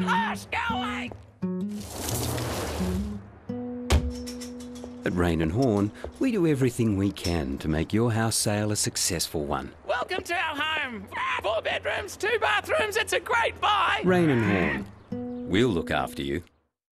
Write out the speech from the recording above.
horse, go away! At Raine Horne, we do everything we can to make your house sale a successful one. Welcome to our home. 4 bedrooms, 2 bathrooms, it's a great buy. Raine Horne, we'll look after you.